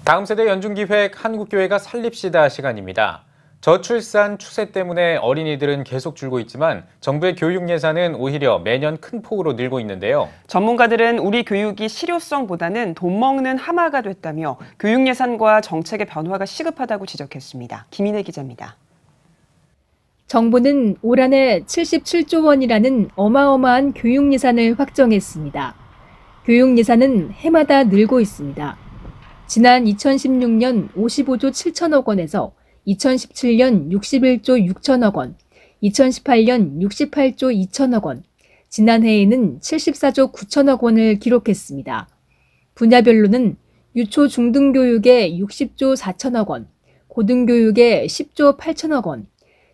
다음 세대 연중기획 한국교회가 살립시다 시간입니다. 저출산 추세 때문에 어린이들은 계속 줄고 있지만 정부의 교육 예산은 오히려 매년 큰 폭으로 늘고 있는데요. 전문가들은 우리 교육이 실효성보다는 돈 먹는 하마가 됐다며 교육 예산과 정책의 변화가 시급하다고 지적했습니다. 김인혜 기자입니다. 정부는 올 한해 77조 원이라는 어마어마한 교육 예산을 확정했습니다. 교육 예산은 해마다 늘고 있습니다. 지난 2016년 55조 7천억 원에서 2017년 61조 6천억 원, 2018년 68조 2천억 원, 지난해에는 74조 9천억 원을 기록했습니다. 분야별로는 유초 중등교육에 60조 4천억 원, 고등교육에 10조 8천억 원,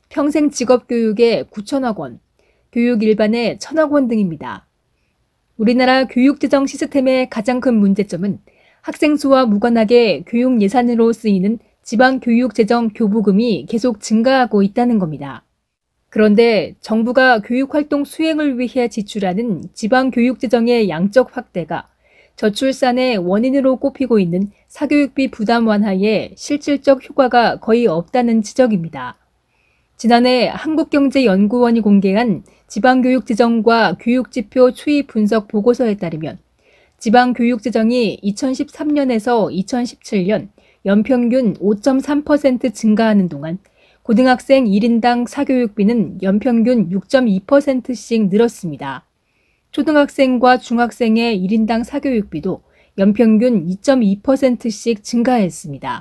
평생직업교육에 9천억 원, 교육 일반에 1천억 원 등입니다. 우리나라 교육재정 시스템의 가장 큰 문제점은 학생 수와 무관하게 교육 예산으로 쓰이는 지방교육재정 교부금이 계속 증가하고 있다는 겁니다. 그런데 정부가 교육활동 수행을 위해 지출하는 지방교육재정의 양적 확대가 저출산의 원인으로 꼽히고 있는 사교육비 부담 완화에 실질적 효과가 거의 없다는 지적입니다. 지난해 한국경제연구원이 공개한 지방교육재정과 교육지표 추이 분석 보고서에 따르면 지방교육재정이 2013년에서 2017년 연평균 5.3% 증가하는 동안 고등학생 1인당 사교육비는 연평균 6.2%씩 늘었습니다. 초등학생과 중학생의 1인당 사교육비도 연평균 2.2%씩 증가했습니다.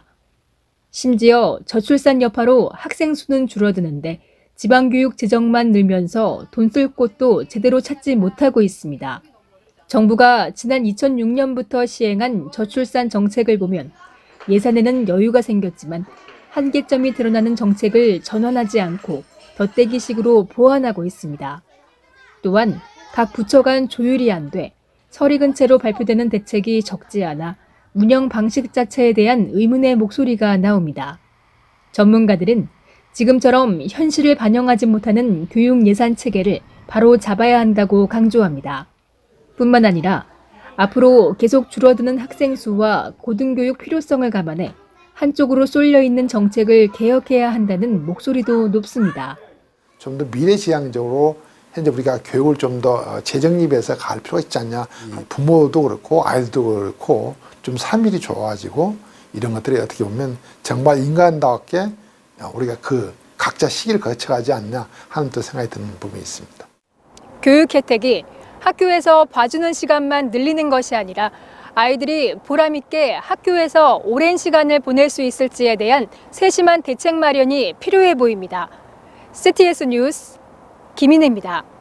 심지어 저출산 여파로 학생 수는 줄어드는데 지방교육 재정만 늘면서 돈 쓸 곳도 제대로 찾지 못하고 있습니다. 정부가 지난 2006년부터 시행한 저출산 정책을 보면 예산에는 여유가 생겼지만 한계점이 드러나는 정책을 전환하지 않고 덧대기식으로 보완하고 있습니다. 또한 각 부처 간 조율이 안 돼 서리 근처로 발표되는 대책이 적지 않아 운영 방식 자체에 대한 의문의 목소리가 나옵니다. 전문가들은 지금처럼 현실을 반영하지 못하는 교육 예산 체계를 바로 잡아야 한다고 강조합니다. 뿐만 아니라 앞으로 계속 줄어드는 학생 수와 고등교육 필요성을 감안해 한쪽으로 쏠려 있는 정책을 개혁해야 한다는 목소리도 높습니다. 좀 더 미래지향적으로 현재 우리가 교육을 좀 더 재정립해서 갈 필요가 있지 않냐. 부모도 그렇고 아이들도 그렇고 좀 삶이 좋아지고 이런 것들이 어떻게 보면 정말 인간답게 우리가 그 각자 시기를 거쳐가지 않냐 하는 또 생각이 드는 부분이 있습니다. 교육 혜택이 학교에서 봐주는 시간만 늘리는 것이 아니라 아이들이 보람있게 학교에서 오랜 시간을 보낼 수 있을지에 대한 세심한 대책 마련이 필요해 보입니다. CTS 뉴스 김인혜입니다.